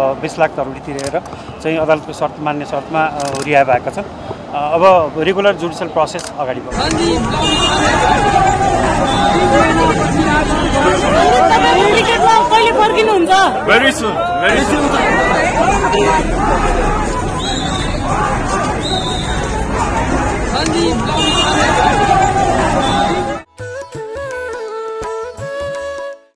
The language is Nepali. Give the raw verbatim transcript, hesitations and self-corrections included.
बीस लाख तरुडी तिरेर चाहिँ अदालतको शर्त मान्ने शर्तमा रिहा भएका छन्। अब रेगुलर जुडिसियल प्रोसेस अगाडि बढ्छ। क्रिकेटमा कहिले फर्किनुहुन्छ? भेरी सुन भेरी सुन